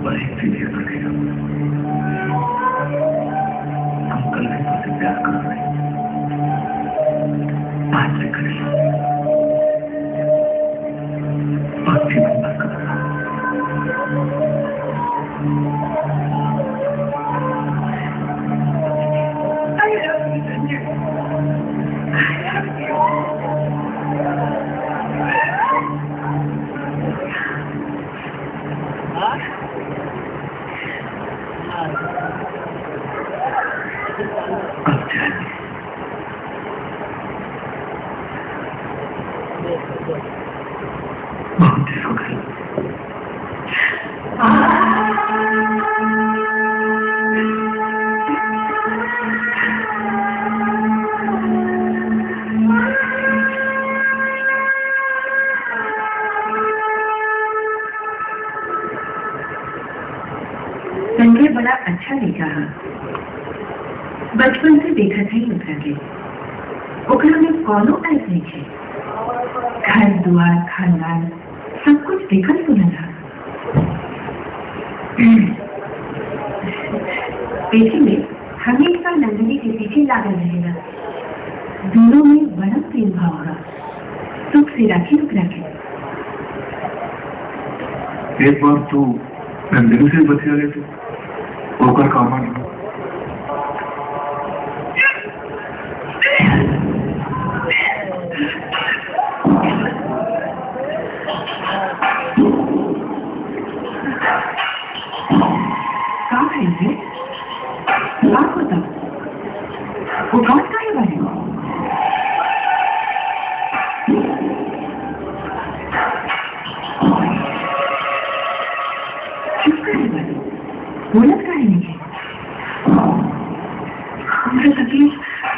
बस इसीलिए लगेगा हम कल से तुझसे प्यार कर रहे हैं, आज से करें और जीवन भर कर रहा बहुत देर हो गई। संजय बड़ा अच्छा नहीं रहा, बचपन से देखा था ही उतरा के ओकरा में कौनो ऐस नहीं है, घर दुआर खानदान सब कुछ देखल सुना था। पेशी में हमेशा नंदिनी के पीछे लागल रहेगा, दोनों में बड़ा प्रेम भाव होगा, सुख से राखी रुक रखे। एक बार तो नंदिनी से बतिया रहे थे होकर काम नहीं। वो कौन का है भाई? किसका है भाई? बोलत का है नहीं? हमरा तकलीफ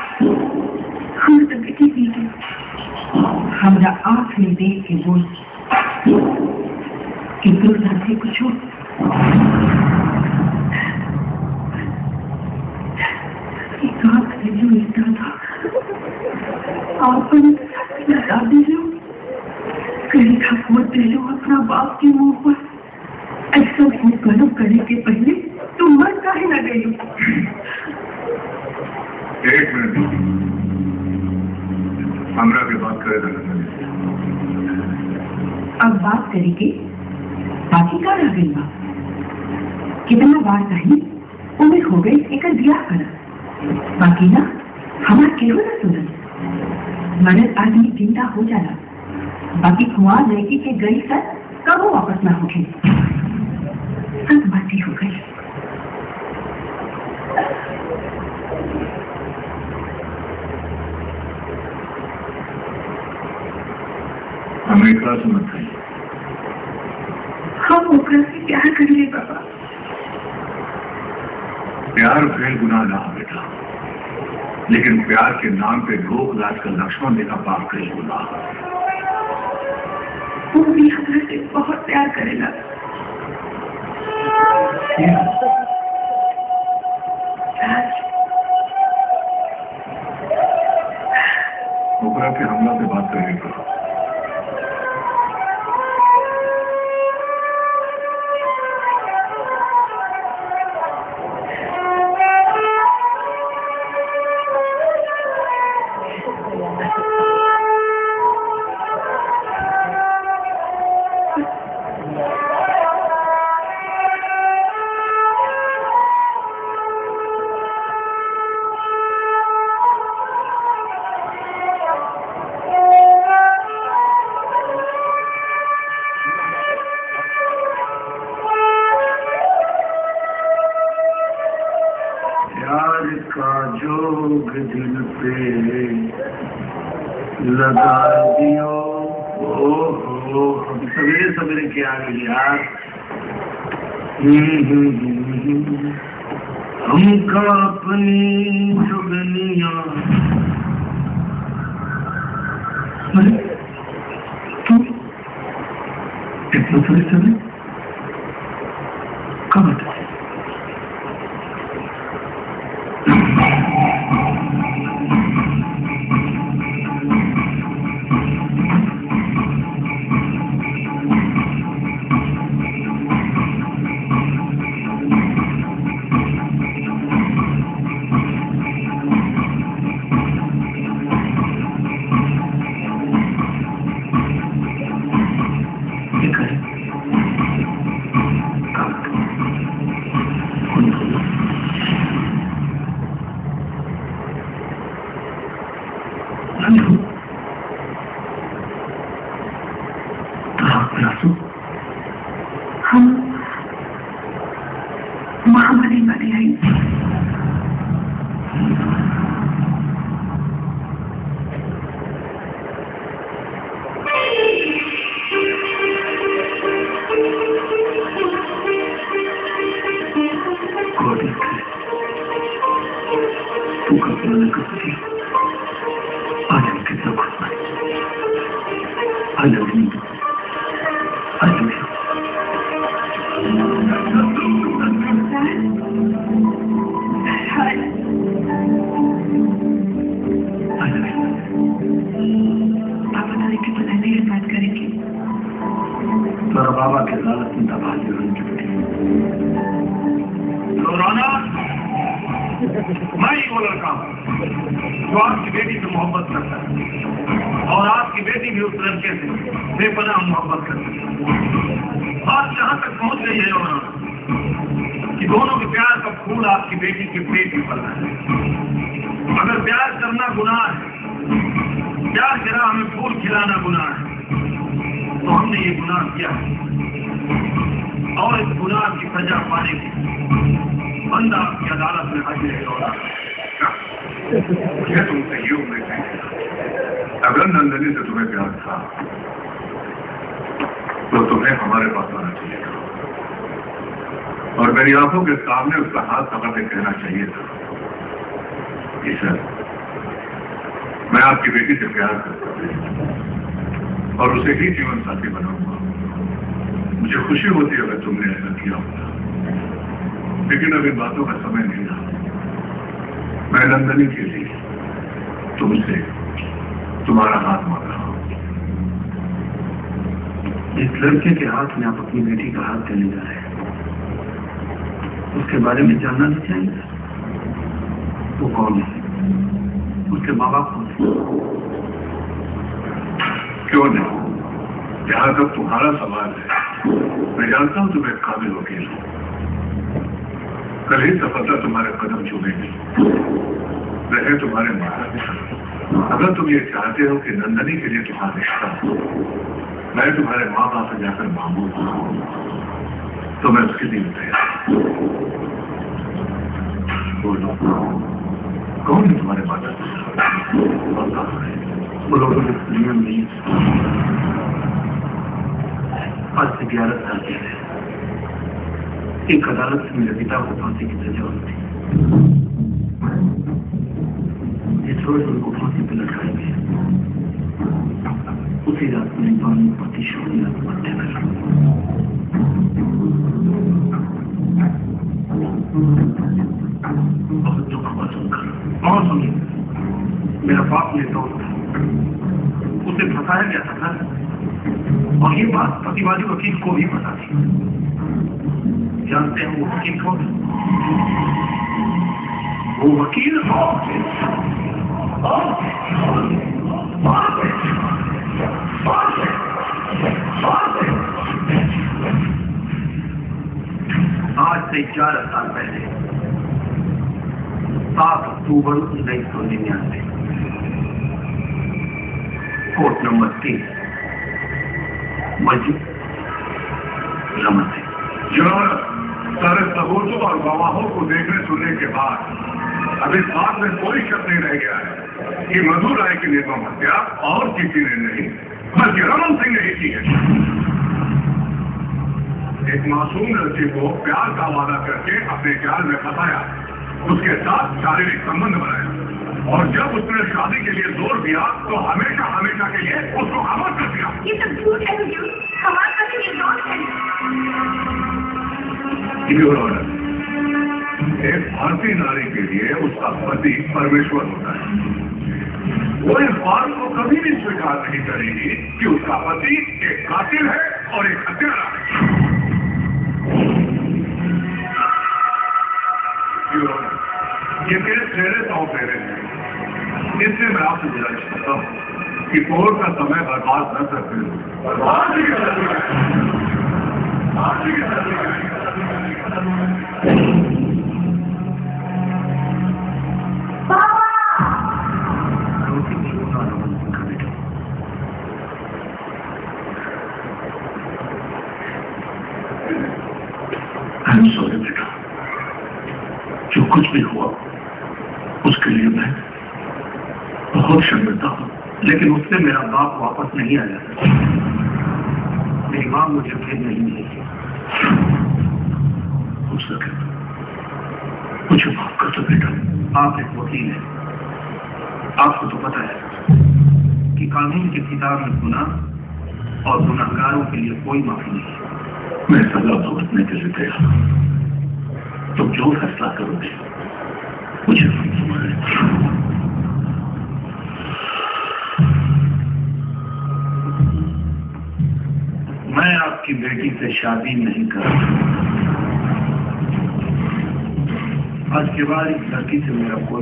ही थी कि हमरा आँख में देख के बोल कि तू साथी कुछ हो। जो इतना था आप लगा दे लो, कहीं खपोट दे लो अपना बाप के मुंह पर। ऐसा गलत करने के पहले तुम मर काहे न गई? एक मिनट, हमरा के बात करे। अब बात करेंगे, बाकी का रह गई बात। कितना बार कहीं उम्र हो गई एक ब्याह करा, बाकी ना हमार केहू ना सुनल। मरद आदमी जिंदा हो जाला, बाकी कुआं लड़की के गई तक कबो वापस ना होगी। सब बातें हो गई। हमें क्या सुनत है? हम ओकरा से प्यार कर ले बाबा। प्यार फिर गुनाह ना हो बेटा, लेकिन प्यार के नाम पे लोक लाज का लक्ष्मण देखा पाप कहीं गुनाह। वो भी हमरा से बहुत प्यार करेगा। ओकरा के हमला से बात करेगा। जोग दिल पे लगा दियो। ओ हम सवेरे सवेरे क्या आ गए यार। हमका अपनी जुगनिया तू इतना सवेरे सवेरे कब आता? माँ नहीं माने आई। तू कल्पना न कर सकी आज हम कितना खुश हैं। I love you, I love you. पापा तारीख के पहले ये बात करेंगे। तेरा बाबा के लालच में दबा दी उनकी बेटी। रोना, मैं ही वो लड़का हूँ जो आपकी बेटी से मोहब्बत करता है और आपकी बेटी भी उस लड़के से बेपनाह मोहब्बत करती है। बात यहाँ तक पहुँच गई है रोना कि दोनों के प्यार का फूल आपकी बेटी के पेट में पड़ रहा है। अगर प्यार करना गुनाह है, प्यार के राह में फूल खिलाना गुनाह है, तो हमने ये गुनाह किया और इस गुनाह की सजा पाने की बंदा आपकी अदालत में हाजिर है। मुझे तुमसे ये उम्मीद नहीं, अगर नंदनी से तुम्हें प्यार था तो तुम्हें हमारे पास आना चाहिए था और मेरी आंखों के सामने उसका हाथ पकड़ के कहना चाहिए था कि सर मैं आपकी बेटी से प्यार करता हूं और उसे ही जीवन साथी बनाऊंगा। मुझे खुशी होती अगर तुमने ऐसा किया होता, लेकिन अब इन बातों का समय नहीं रहा। मैं नंदनी के लिए तुमसे तुम्हारा हाथ मांग रहा हूं। इस लड़के के हाथ में आप अपनी बेटी का हाथ देने जा रहे हैं, उसके बारे में जानना नहीं चाहिए? वो कौन है? उसके माँ बाप कौन है? क्यों नहीं? जहां तक तुम्हारा सवाल है, मैं जानता हूं तुम एक काबिल वकील हो। कल ही सफलता तुम्हारे कदम चूमेगी, रहे तुम्हारे माता पिता। अगर तुम ये चाहते हो कि नंदनी के लिए तुम्हारा रिश्ता मैं तुम्हारे माँ बाप से जाकर मांगू तो मैं उसके लिए तैयार। बोलो कौन है तुम्हारे माता पिता? बोलो दुनिया में आज से 11 साल पहले एक अदालत से मेरे पिता को फांसी की सजा हुई थी। इस रोज उनको फांसी पर लटकाया गया। उसी रात में बानू पति शोनी आत्महत्या कर बहुत दुख हुआ सुनकर। और सुनिए, मेरा बाप ने दोस्त उसे फंसाया गया था और ये बात प्रतिवादी वकील को भी पता थी। जानते हैं वो वकील कौन? वो वकील आज से 11 साल पहले 7 अक्टूबर 1999 कोर्ट नंबर 3 मस्जिद रमन से सारे सबूतों और गवाहों को देखने सुनने के बाद अब इस बात में कोई शक नहीं रह गया है कि मधु राय की निर्मम हत्या और किसी ने नहीं बल्कि रमन सिंह ने ही की है। एक मासूम लड़की को प्यार का वादा करके अपने जाल में फंसाया, उसके साथ शारीरिक संबंध बनाया और जब उसने शादी के लिए जोर दिया तो हमेशा हमेशा के लिए उसको आमद कर दिया। ये सब झूठ है हुजूर, हमारा पति निर्दोष है। एक भारतीय नारी के लिए उसका पति परमेश्वर होता है। वो इस बात को कभी भी स्वीकार नहीं करेगी कि उसका पति एक कातिल है और एक हत्यारा है। ये मेरे चेहरे सौंप दे रहे हैं, इसलिए मैं आपसे गुजारिश करता हूँ कि कोर्ट का समय बर्बाद न करते I'm sorry, बेटा। जो कुछ भी हुआ उसके लिए मैं बहुत शर्मिंदा हूं, लेकिन उससे मेरा बाप वापस नहीं आया। मेरी मां मुझे फिर नहीं मिलेगी। हो सके मुझे माफ कर दो बेटा। आप एक वकील हैं, आपको तो पता है कि कानून की किताब में गुनाह और गुनाहगारों के लिए कोई माफी नहीं है। मैं सजा भुगतने के लिए तैयार हूं। तुम जो फैसला करोगे मुझे मंजूर है। मैं आपकी बेटी से शादी नहीं कर रहा। आज के बाद इस लड़की से मेरा कोई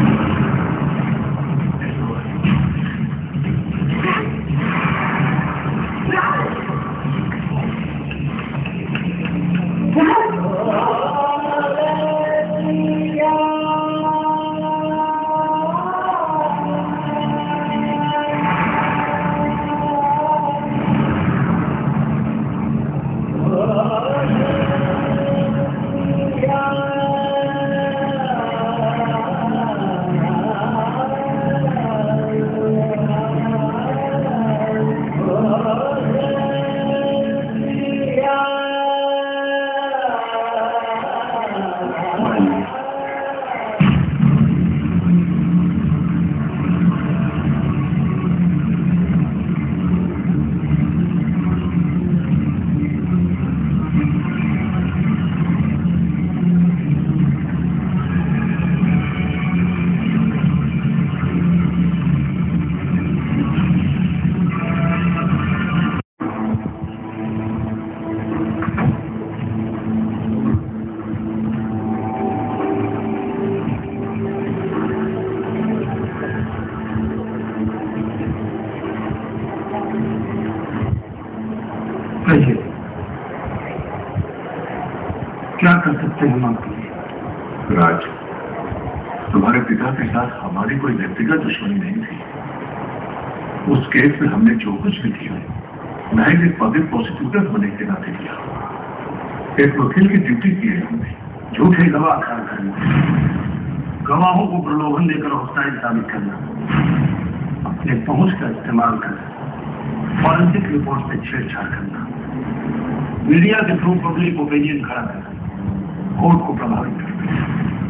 क्या कर सकते हैं हम आपके लिए? राज, तुम्हारे पिता के साथ हमारी कोई व्यक्तिगत दुश्मनी नहीं थी। उस केस में हमने जो कुछ भी किया महज एक पब्लिक प्रोसिक्यूटर होने के नाते किया। एक वकील की ड्यूटी की है हमने। झूठे गवाह खड़ा करना, गवाहों को प्रलोभन देकर हौसला साबित करना, अपने पहुंच का इस्तेमाल करना, फॉरेंसिक रिपोर्ट से छेड़छाड़ करना, मीडिया के थ्रू पब्लिक ओपिनियन खड़ा करना, कोर्ट को प्रभावित करना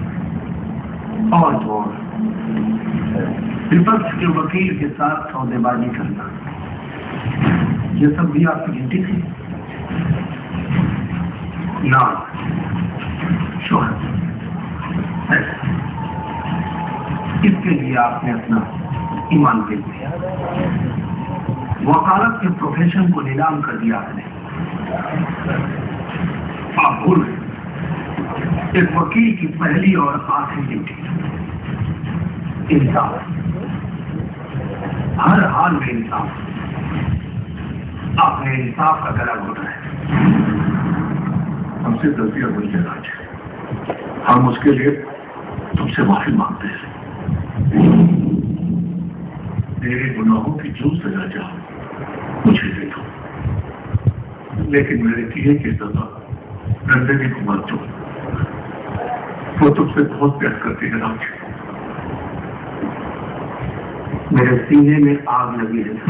और तो और विपक्ष के वकील के साथ सौदेबाजी करना, ये सब भी आपकी ड्यूटी थी ना? शोहर, इसके लिए आपने अपना ईमान दे दिया, वकालत के प्रोफेशन को नीलाम कर दिया आपने। आप भूल गए एक वकील की पहली और आखिरी ड्यूटी इंसाफ, हर हाल में इंसाफ। आपने इंसाफ का गला घोटा है। हमसे गलतियां हुई है राज, हम उसके लिए तुमसे माफी मांगते हैं। मेरे गुनाहों की जो सजा चाहो मुझे दे दो, लेकिन मेरे किए की सजा नंदिनी को मत दो। वो तुमसे बहुत प्यार करती है राज। मेरे सीने में आग लगी है,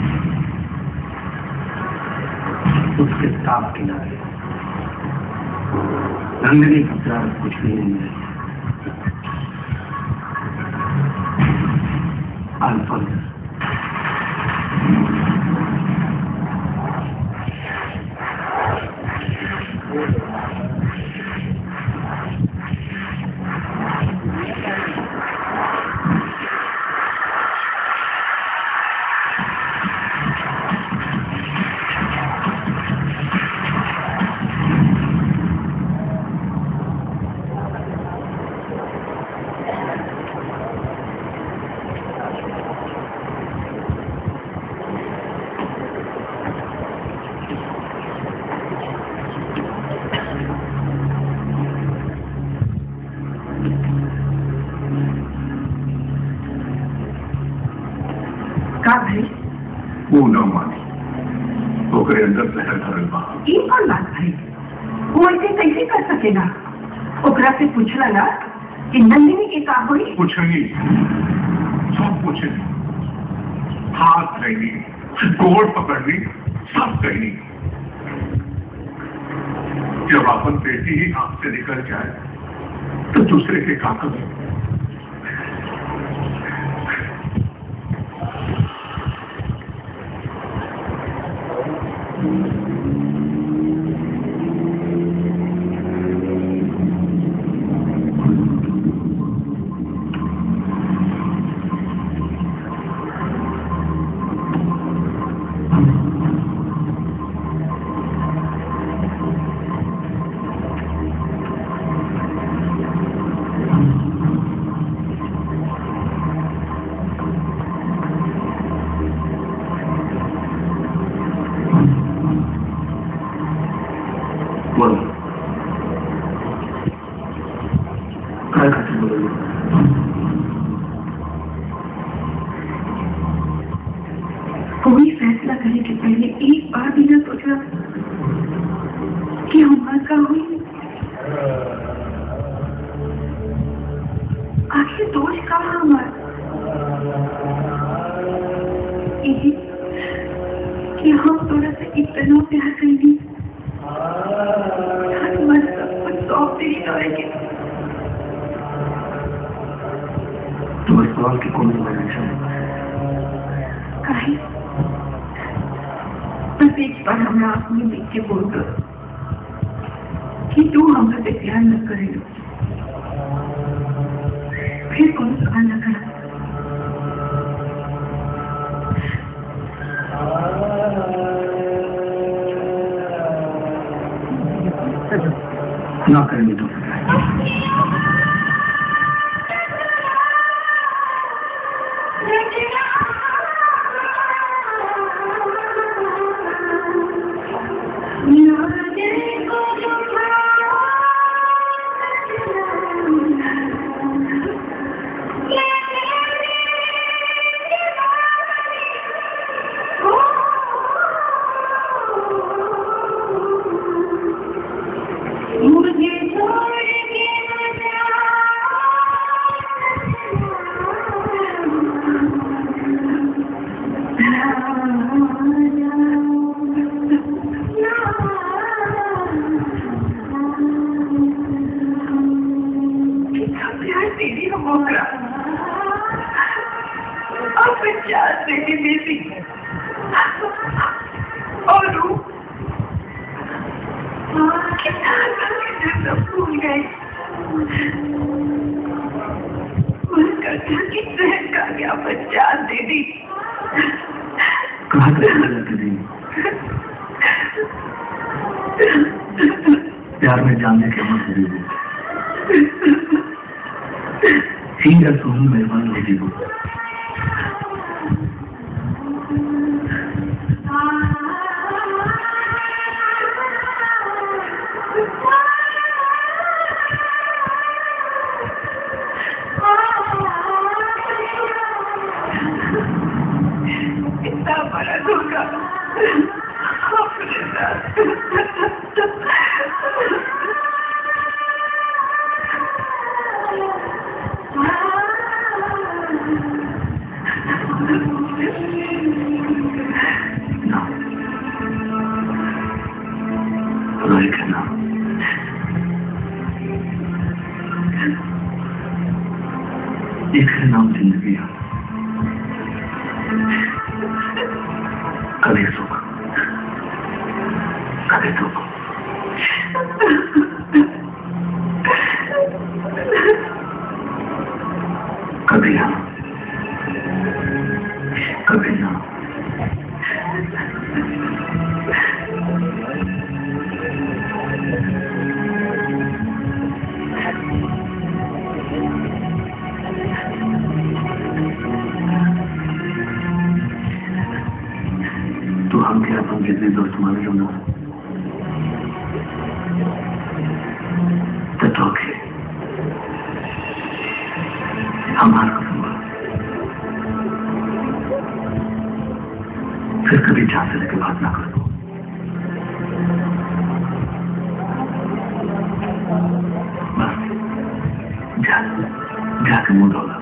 उसके ताप किनारे नंदिनी का प्यार कुछ भी नहीं है। अल्फाज वो न मानी, ओकरे अंदर जहर भरल बा। ये कौन बात भाई? वो ऐसे कैसे कर सकेगा? ओकरा से पूछला ना कि नंदिनी के का हुई? पूछनी, सब पूछनी, हाथ लेनी, गोड़ पकड़नी, सब कहनी। जब अपन बेटी ही हाथ से निकल जाए तो दूसरे के का करें? कोई फैसला करने के पहले एक बार भी ना सोचा कि हमारा का हुई? आखिर दोष कहाँ हमारा? कि हम थोड़ा सा इतना प्यार करेंगे, हमारा सब कुछ सौंप दे रहेंगे। तुम्हारे सवाल की कौन सा काहे? बस एक बार हमें आँख में देख के बोल दो कि तू हमसे प्यार न करे, फिर कौन सवाल न करा। ना करेंगे तो प्यार में जानने के मत सीधा सुन मेहमान होगी वो। इतना बड़ा धोखा अपने साथ। एक है नाम जिंदगी, कभी सुख कभी दुख, कभी हाँ कभी ना। तो हम क्या अपन जितने दोस्त माने लो ना तो हमारा फिर कभी झांसे की बात ना करो। बस जाके मुंह धोला।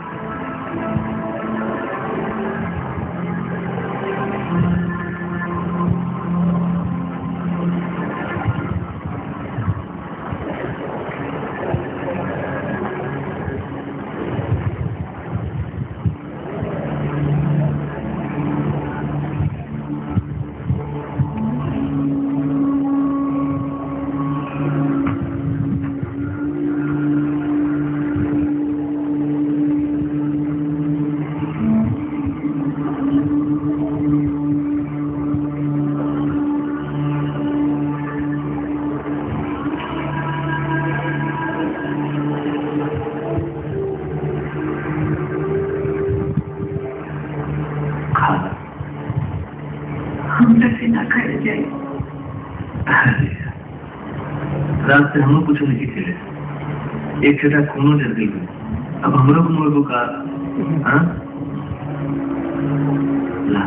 रात से हम लोग कुछ नहीं खेले, एक छोटा खूनो जल गई। अब हम लोग मुर्गों का ला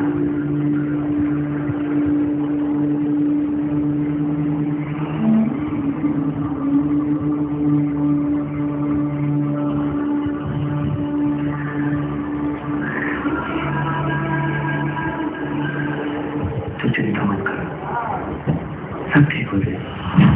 तो चिंता मत करो, सब ठीक हो जाए।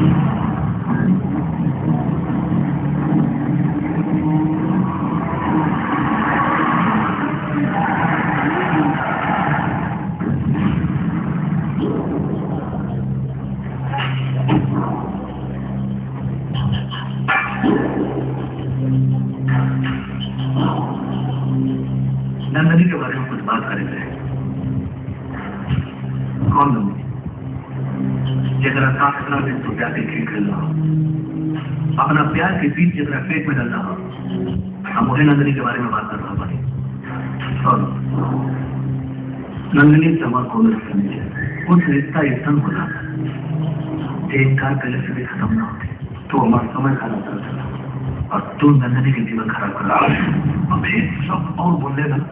नंदनी के बारे में कुछ बात करेंगे। कौन नंदनी? जरा साथ इतना दिन तो प्यार के खेल रहा हो, अपना प्यार के बीच जरा पेट में डाल रहा हो। हम मुझे नंदनी के बारे में बात कर रहा भाई। और नंदनी समा को कुछ रिश्ता एकदम हो रहा था, इनकार पहले से भी खत्म ना होते तो हमारा समय खराब कर चला और तू नंदनी के जीवन खराब कर रहा है। अब सब और बोलने लगा।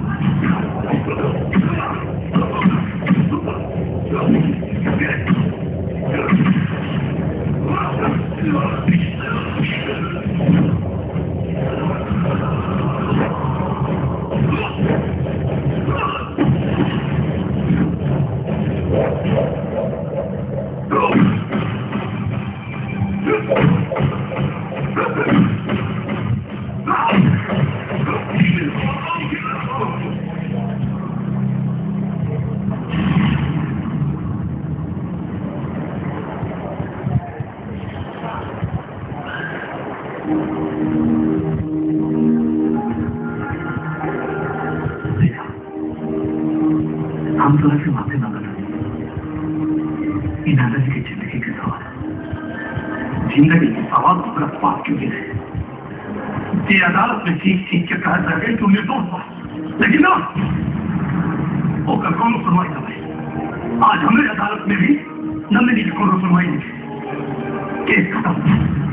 हम तो ऐसे माफी मांगा था। इन दादाजी की जिंदगी के सवाल, जिंदगी के सवाल को तरफ बात क्यों गिरे? ये अदालत में चीख चीख के कहा जा गई तू निर्दोष था, लेकिन ना वो कल कौन सुनवाई था भाई। आज हमें अदालत में भी नंदिनी की कौन सुनवाई नहीं, केस खत्म।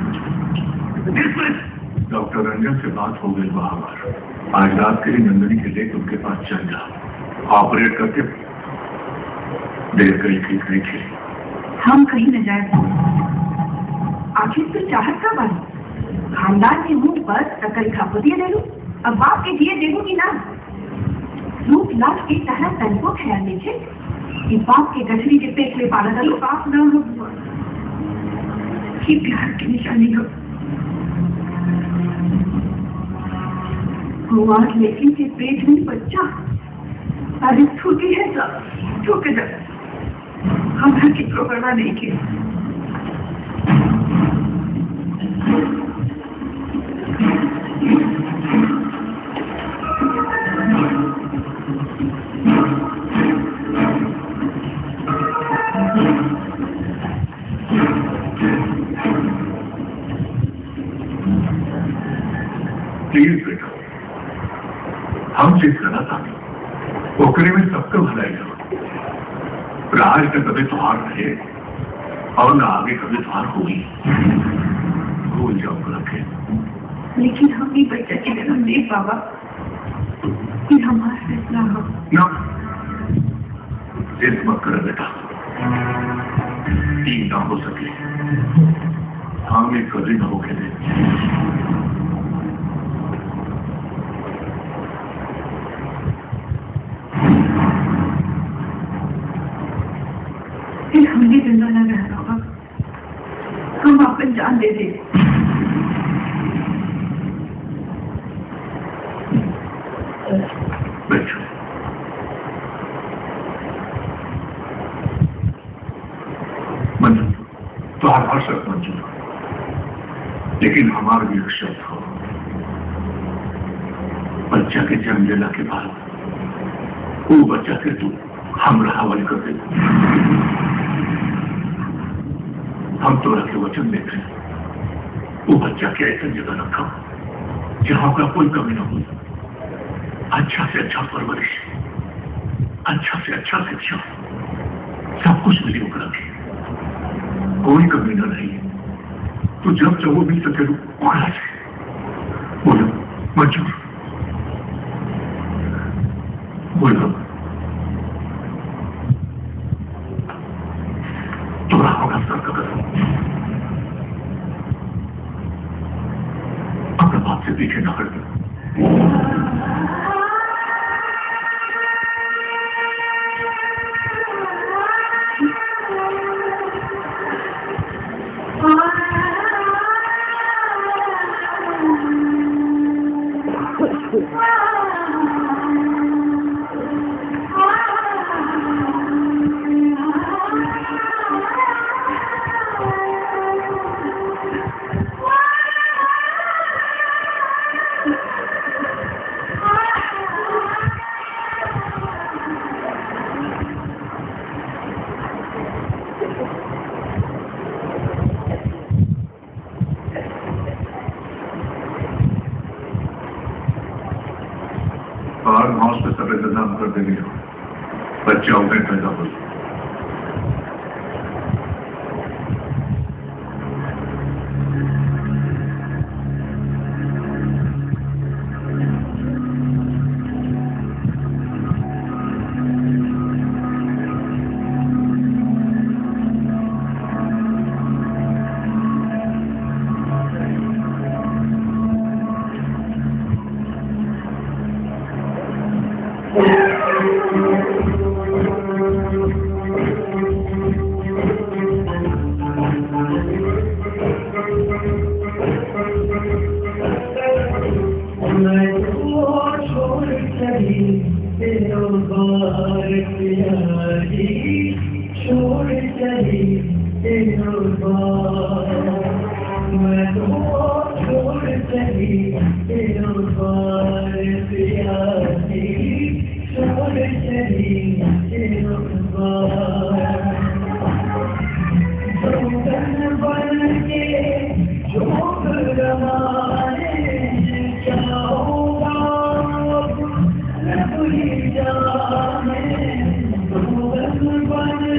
डॉक्टर रंजन से बात हो गई बाहर। आज रात के लिए नंदिनी के लेकर उनके पास चल जा, ऑपरेट करके देर कहीं ठीक नहीं थी। हम कहीं न जाए, आखिर तो चाहत का बात खानदान के मुंह पर सकल खापतिया ले लू। अब बाप के दिए देखो कि ना रूप लाख के तरह तन को ख्याल लीजिए कि बाप के गठरी के पेट में पाला डालो। बाप ना हो कि प्यार की निशानी हो कुमार, लेकिन के पेट में बच्चा। अरे छूटी है सब छूट जा, हम घर की परवाह नहीं की। प्लीज बेटा, हम जिस गलत आगे ओकरे में सबका भलाई करो। राज का कभी त्योहार रहे और ना आगे कभी त्योहार होगी, भूल जाओ रखे। लेकिन हम भी बच्चा के जन्म दे बाबा, कि हमारा फैसला हो ना। जिद मत करे बेटा, तीन ना हो सके हम एक कभी ना होके दे। जान दे दे। बैठो। मंजूर तो हर शर्त मंजूर, लेकिन हमारा भी एक शर्त हो। बच्चा के जन्म लेने के बाद वो बच्चा के तू हम हवाले कर दे। हम तो रखे वचन देते हैं वो बच्चा के ऐसा जगह रखा जहां का कोई कमी ना हो। अच्छा से अच्छा परवरिश, अच्छा से अच्छा शिक्षा, सब कुछ मिली होकर रखे, कोई कमी ना रही। तो जब चाहो मिल सके वहां से बोलो मंजूर, बोलो। तो होगा सर का कसम, अपने बाप से पीछे न हट। फार्म हाउस पे सब इंतजाम कर देंगे, बच्चा उन्हें पैदा हो। जाने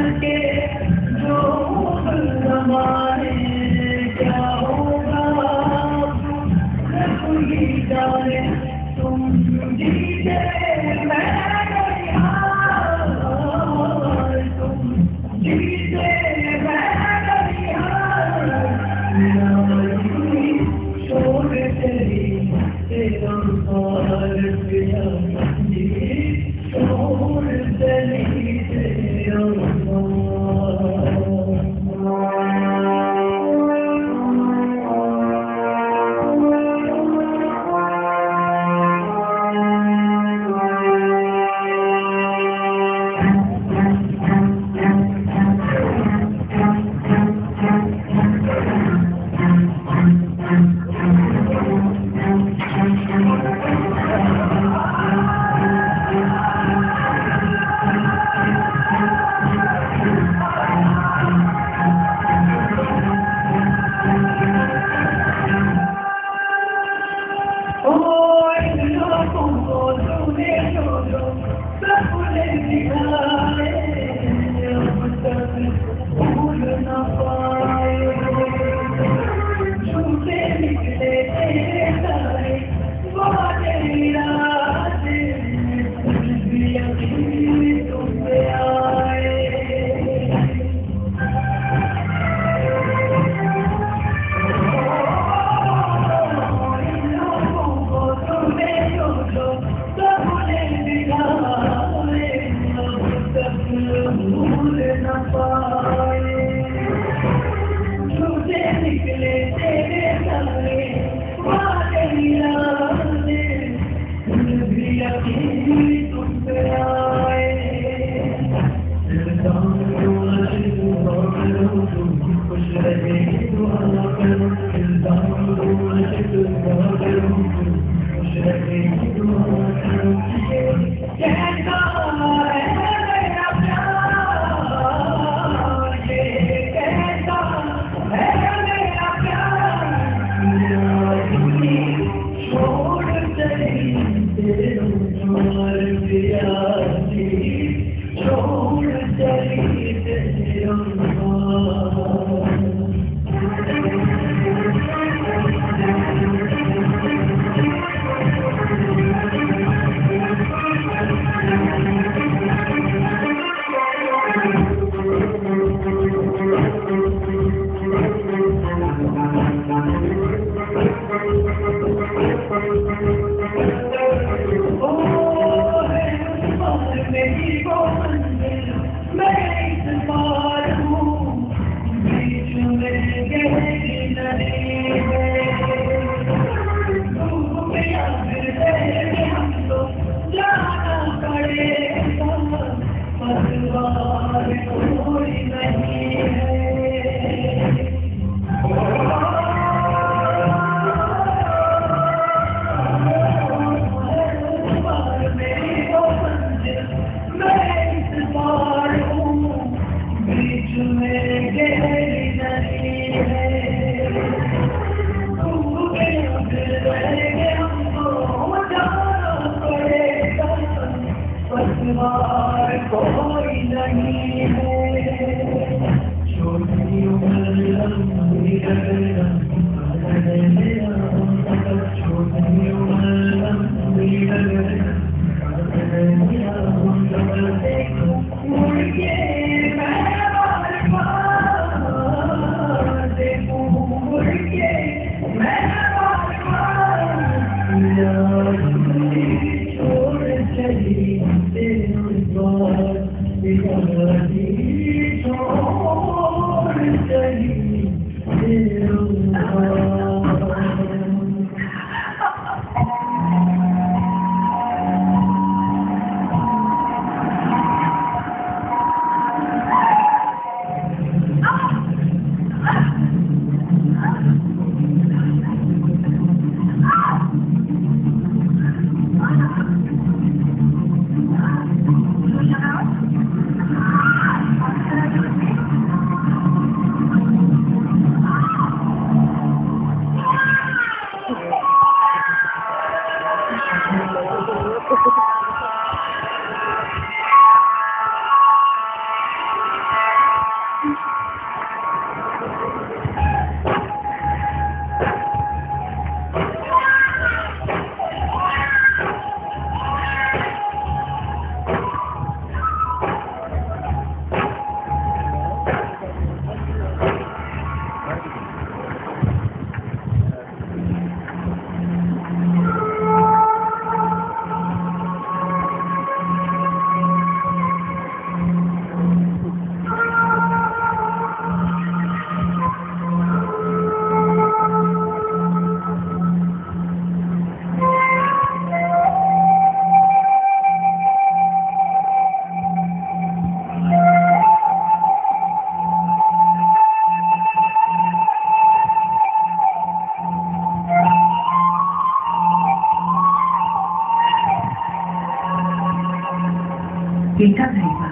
बेटा रहेगा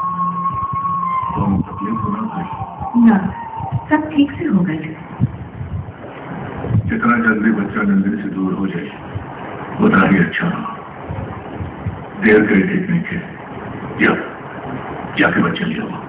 तो तकलीफ होना चाहिए ना, सब ठीक से हो गए। जितना जल्दी बच्चा नंदिनी से दूर हो जाए उतना ही अच्छा। देर करे ठीक नहीं थे, जाके बच्चा ले आओ।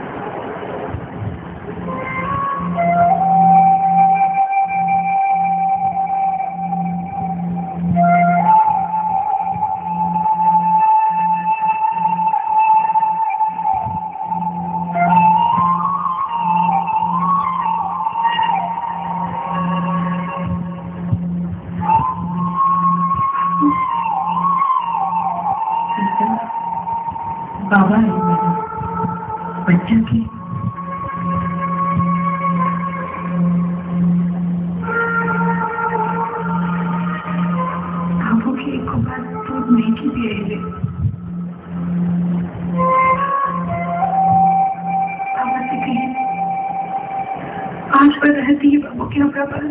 बाबा है बच्चा की पर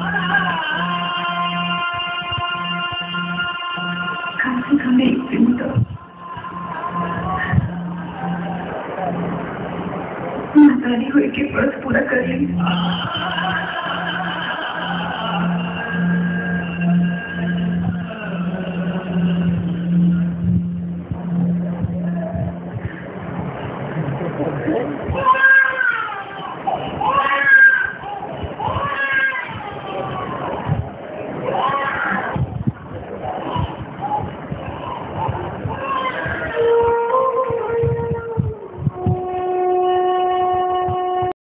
कम से कम एक दिन तो मातारी हुए के व्रत पूरा कर ली।